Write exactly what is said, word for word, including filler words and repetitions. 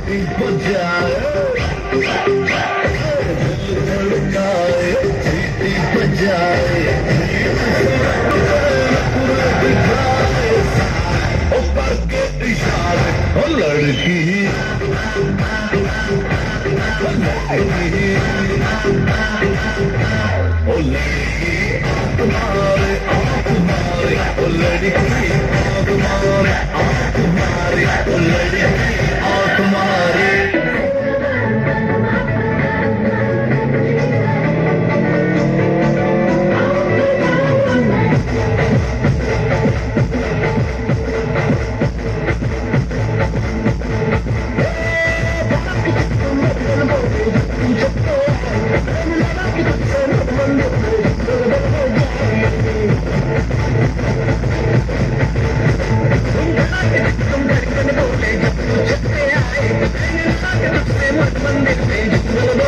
बजाए दिल धड़काए सीटी बजाए दिखाए ओ करके इशारे ओ लड़की ओ लड़की ओ लड़की तुम्हारे आँख मारे ओ लड़की आँख मारे आँख मारे ओ लड़की आँख मारे मंदिर में